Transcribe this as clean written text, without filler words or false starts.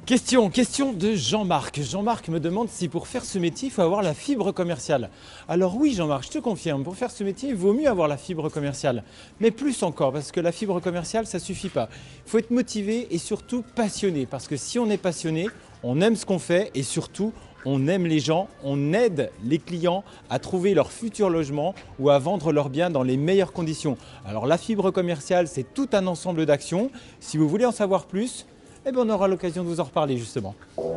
Question de Jean-Marc. Jean-Marc me demande si pour faire ce métier, il faut avoir la fibre commerciale. Alors oui Jean-Marc, je te confirme, pour faire ce métier, il vaut mieux avoir la fibre commerciale. Mais plus encore, parce que la fibre commerciale, ça ne suffit pas. Il faut être motivé et surtout passionné. Parce que si on est passionné, on aime ce qu'on fait et surtout, on aime les gens, on aide les clients à trouver leur futur logement ou à vendre leurs biens dans les meilleures conditions. Alors la fibre commerciale, c'est tout un ensemble d'actions. Si vous voulez en savoir plus, eh bien, on aura l'occasion de vous en reparler justement.